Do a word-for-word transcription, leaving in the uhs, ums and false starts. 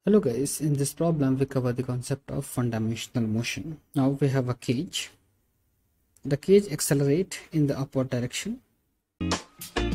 Hello guys, in this problem we cover the concept of one-dimensional motion. Now we have a cage. The cage accelerates in the upward direction